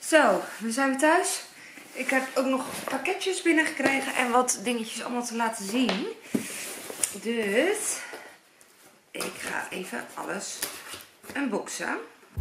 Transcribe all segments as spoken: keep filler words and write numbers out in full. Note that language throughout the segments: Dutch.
Zo, we zijn weer thuis. Ik heb ook nog pakketjes binnengekregen en wat dingetjes allemaal te laten zien. Dus ik ga even alles unboxen.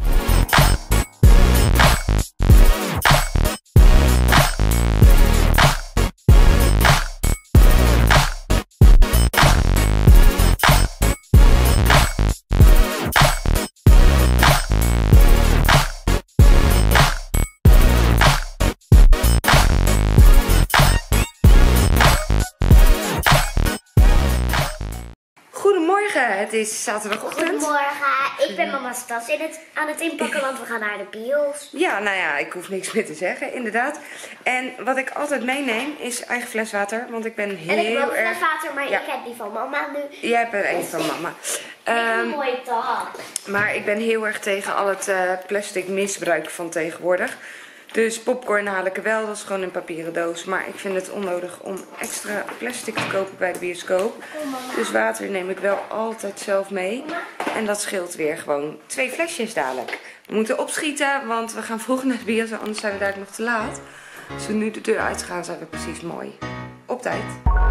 Goedemorgen, het is zaterdagochtend. Goedemorgen, ik ben mama's tas in het, aan het inpakken, want we gaan naar de bios. Ja, nou ja, ik hoef niks meer te zeggen, inderdaad. En wat ik altijd meeneem is eigen fles water, want ik ben heel erg... En ik wil een fles water, maar ja. ik heb die van mama nu. Jij hebt er een van mama. Een Um, mooie tas. maar ik ben heel erg tegen al het uh, plastic misbruik van tegenwoordig. Dus popcorn haal ik er wel, dat is gewoon een papieren doos. Maar ik vind het onnodig om extra plastic te kopen bij de bioscoop. Dus water neem ik wel altijd zelf mee. En dat scheelt weer gewoon twee flesjes dadelijk. We moeten opschieten, want we gaan vroeg naar de bios, anders zijn we daar nog te laat. Als we nu de deur uitgaan, zijn we precies mooi op tijd.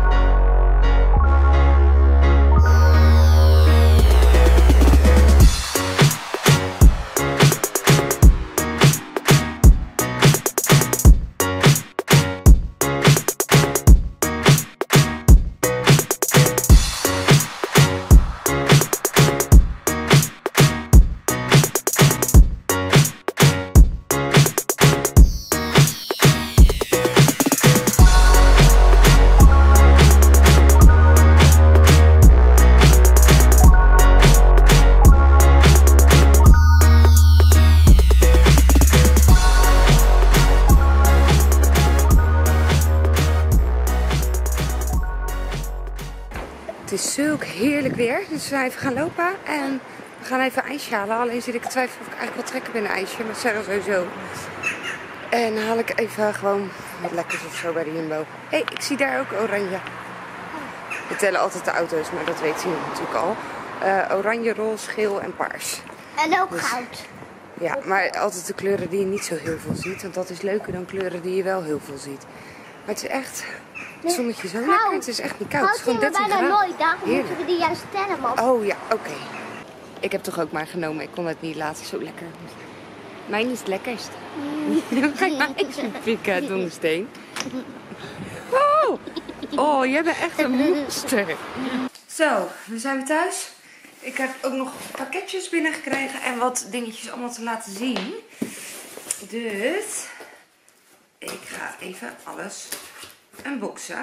Het is zulk heerlijk weer, dus we zijn even gaan lopen en we gaan even een ijsje halen. Alleen zit ik te twijfelen of ik eigenlijk wel trekken binnen een ijsje, maar Sarah sowieso. En dan haal ik even gewoon wat lekkers of zo bij de Jumbo. Hé, hey, ik zie daar ook oranje. We tellen altijd de auto's, maar dat weet je natuurlijk al. Uh, oranje, roze, geel en paars. En ook dus, goud. Ja, maar altijd de kleuren die je niet zo heel veel ziet, want dat is leuker dan kleuren die je wel heel veel ziet. Maar het is echt... Het zonnetje zo lekker, het is echt niet koud. Het is gewoon dertien graden. Bijna nooit, daarom moeten we die juist tellen, man. Oh ja, oké. Okay. Ik heb toch ook maar genomen, ik kon het niet laten, zo lekker. Mijn is het lekkerst. Dan ga ik mijn ijsje pikken uit onder steen. Oh. oh, jij bent echt een monster. Zo, we zijn weer thuis. Ik heb ook nog pakketjes binnengekregen en wat dingetjes allemaal te laten zien. Dus ik ga even alles unboxen.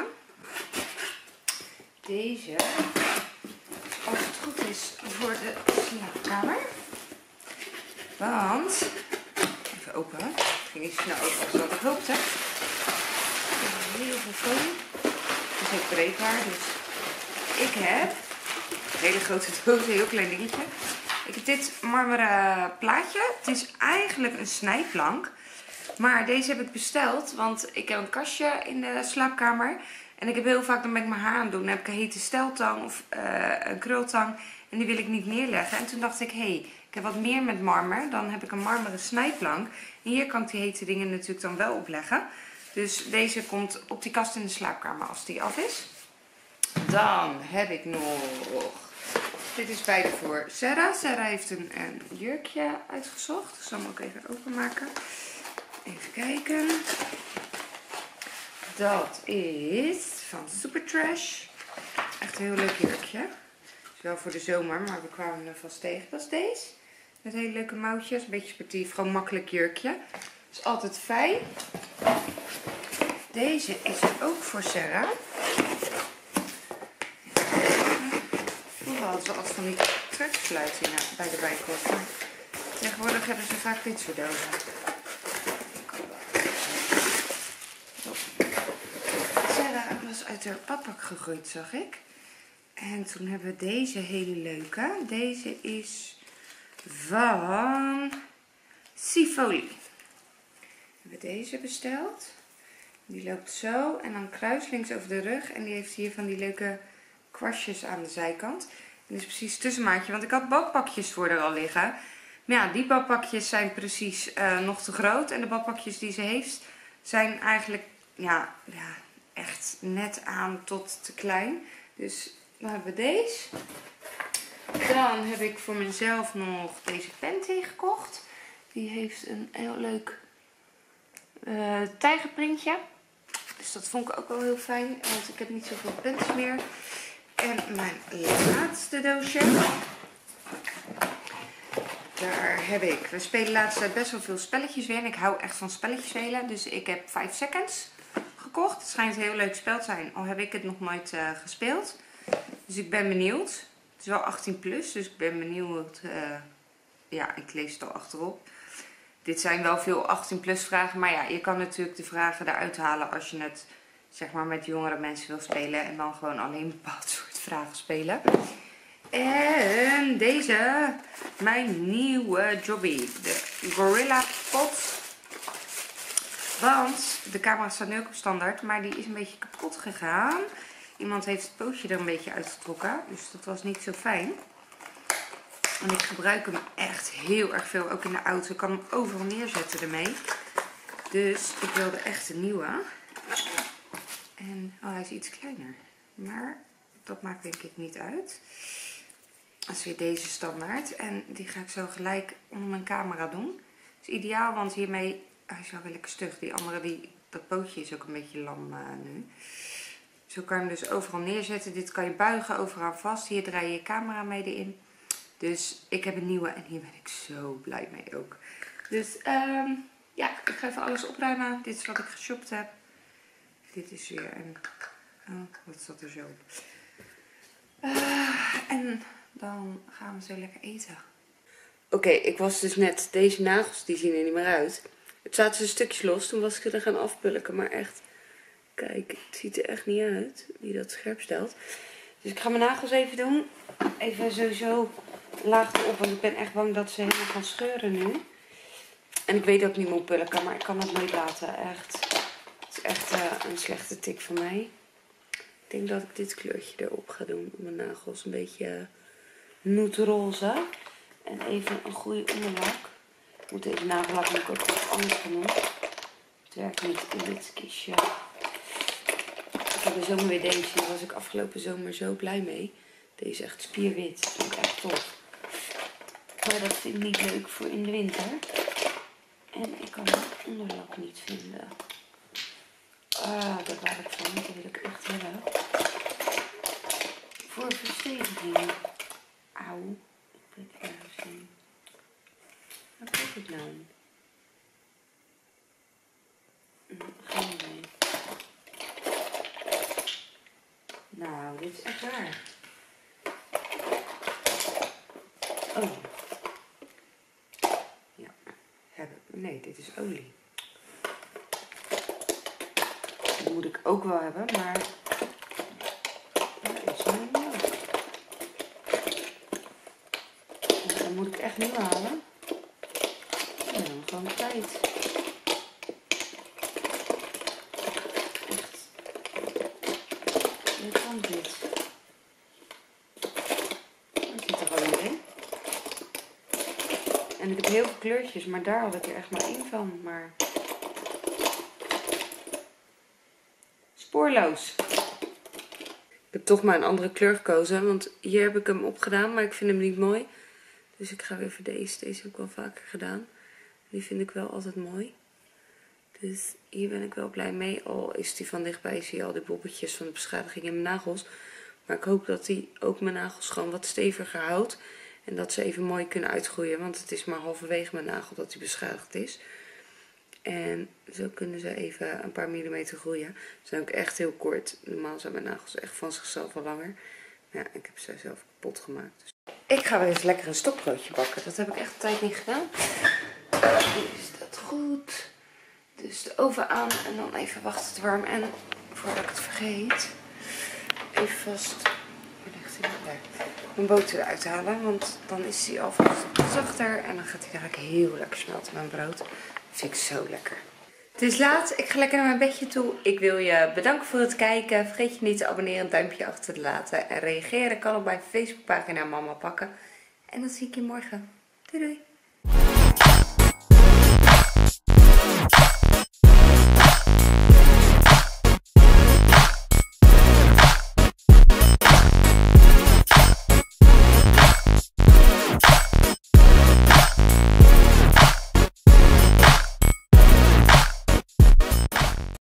Deze, als het goed is, voor de slaapkamer. Want, even open, het ging niet snel open als wat ik hoopte. Heel veel folie. Het is ook breekbaar, dus ik heb een hele grote doos, een heel klein dingetje. Ik heb dit marmeren plaatje. Het is eigenlijk een snijplank. Maar deze heb ik besteld, want ik heb een kastje in de slaapkamer. En ik heb heel vaak, dan ben ik mijn haar aan het doen. Dan heb ik een hete steltang of uh, een krultang. En die wil ik niet neerleggen. En toen dacht ik, hé, hey, ik heb wat meer met marmer. Dan heb ik een marmeren snijplank. En hier kan ik die hete dingen natuurlijk dan wel opleggen. Dus deze komt op die kast in de slaapkamer als die af is. Dan heb ik nog... Dit is beide voor Sarah. Sarah heeft een, een jurkje uitgezocht. Ik zal hem ook even openmaken. Even kijken. Dat is van Supertrash. Echt een heel leuk jurkje. Is wel voor de zomer, maar we kwamen er vast tegen. Dat is deze. Met hele leuke mouwtjes. Een beetje sportief. Gewoon makkelijk jurkje. Is altijd fijn. Deze is ook voor Sarah. Vroeger hadden ze altijd van die treksluitingen bij de bijkort. Maar tegenwoordig hebben ze vaak dit soort dozen. Uit haar badpak gegooid, zag ik. En toen hebben we deze hele leuke. Deze is van Sifoli. We hebben deze besteld. Die loopt zo en dan kruislinks over de rug. En die heeft hier van die leuke kwastjes aan de zijkant. En dit is precies het tussenmaatje, want ik had badpakjes voor er al liggen. Maar ja, die badpakjes zijn precies uh, nog te groot. En de badpakjes die ze heeft zijn eigenlijk ja, ja, echt net aan tot te klein. Dus dan hebben we deze. Dan heb ik voor mezelf nog deze Panty gekocht. Die heeft een heel leuk uh, tijgerprintje. Dus dat vond ik ook wel heel fijn. Want ik heb niet zoveel panties meer. En mijn laatste doosje. Daar heb ik. We spelen de laatste tijd best wel veel spelletjes weer. En ik hou echt van spelletjes spelen. Dus ik heb five seconds gekocht. Het schijnt een heel leuk spel te zijn. Al heb ik het nog nooit uh, gespeeld. Dus ik ben benieuwd. Het is wel achttien plus. Dus ik ben benieuwd. Uh, ja, ik lees het al achterop. Dit zijn wel veel achttien plus vragen. Maar ja, je kan natuurlijk de vragen eruit halen als je het zeg maar met jongere mensen wil spelen. En dan gewoon alleen een bepaald soort vragen spelen. En deze, mijn nieuwe Joby, de Gorilla Pot. Want de camera staat nu ook op standaard, maar die is een beetje kapot gegaan. Iemand heeft het pootje er een beetje uitgetrokken, dus dat was niet zo fijn. En ik gebruik hem echt heel erg veel, ook in de auto. Ik kan hem overal neerzetten ermee. Dus ik wilde echt een nieuwe. En oh, hij is iets kleiner, maar dat maakt denk ik niet uit. Dat is weer deze standaard. En die ga ik zo gelijk onder mijn camera doen. Dat is ideaal, want hiermee... Hij is wel weer lekker stug. Die andere, die, dat pootje is ook een beetje lam uh, nu. Zo kan je hem dus overal neerzetten. Dit kan je buigen overal vast. Hier draai je je camera mee in. Dus ik heb een nieuwe en hier ben ik zo blij mee ook. Dus um, ja, ik ga even alles opruimen. Dit is wat ik geshopt heb. Dit is weer een... Oh, wat zat er zo op? Uh, en... Dan gaan we zo lekker eten. Oké, okay, ik was dus net... Deze nagels, die zien er niet meer uit. Het zaten een stukjes los. Toen was ik er gaan afpulken. Maar echt... Kijk, het ziet er echt niet uit. Wie dat scherp stelt. Dus ik ga mijn nagels even doen. Even sowieso laag erop. Want ik ben echt bang dat ze helemaal gaan scheuren nu. En ik weet ook niet moet pulken. Maar ik kan dat nooit laten. Echt. Het is echt uh, een slechte tik van mij. Ik denk dat ik dit kleurtje erop ga doen. Op mijn nagels een beetje... Uh, nuutroze. En even een goede onderlak. Ik moet deze nagellak ook wat anders gaan doen. Het werkt niet in dit kistje. Ik heb de zomer weer deze. Daar was ik afgelopen zomer zo blij mee. Deze is echt spierwit. Dat vind ik echt tof. Maar dat vind ik niet leuk voor in de winter. En ik kan de onderlak niet vinden. Ah, daar waar ik van. Dat wil ik echt hebben. Voor versteviging. Auw, ik prik ergens in. Wat is het nou? Geen idee. Nou, dit is echt waar. Oh. Ja, heb ik. Nee, dit is olie. Die moet ik ook wel hebben, maar... Dat is mijn melk. Dan moet ik echt nieuw halen. En dan gewoon tijd. Echt. Hoe kan dit? Dat zit er gewoon in. En ik heb heel veel kleurtjes, maar daar had ik er echt maar één van. Maar... spoorloos. Ik heb toch maar een andere kleur gekozen, want hier heb ik hem opgedaan, maar ik vind hem niet mooi. Dus ik ga weer voor deze. Deze heb ik wel vaker gedaan. Die vind ik wel altijd mooi. Dus hier ben ik wel blij mee. Al is die van dichtbij, zie je al die bobbeltjes van de beschadiging in mijn nagels. Maar ik hoop dat die ook mijn nagels gewoon wat steviger houdt. En dat ze even mooi kunnen uitgroeien. Want het is maar halverwege mijn nagel dat die beschadigd is. En zo kunnen ze even een paar millimeter groeien. Ze zijn ook echt heel kort. Normaal zijn mijn nagels echt van zichzelf al langer. Maar ja, ik heb ze zelf kapot gemaakt. Dus. Ik ga weer eens lekker een stokbroodje bakken. Dat heb ik echt een tijd niet gedaan. Is dat goed? Dus de oven aan en dan even wachten tot warm. En voordat ik het vergeet, even vast mijn boter eruit halen. Want dan is hij alvast zachter en dan gaat hij eigenlijk heel lekker smelten, mijn brood. Dat vind ik zo lekker. Het is laat, ik ga lekker naar mijn bedje toe. Ik wil je bedanken voor het kijken. Vergeet je niet te abonneren, een duimpje achter te laten. En reageren kan op mijn Facebookpagina Mama Pakken. En dan zie ik je morgen. Doei doei!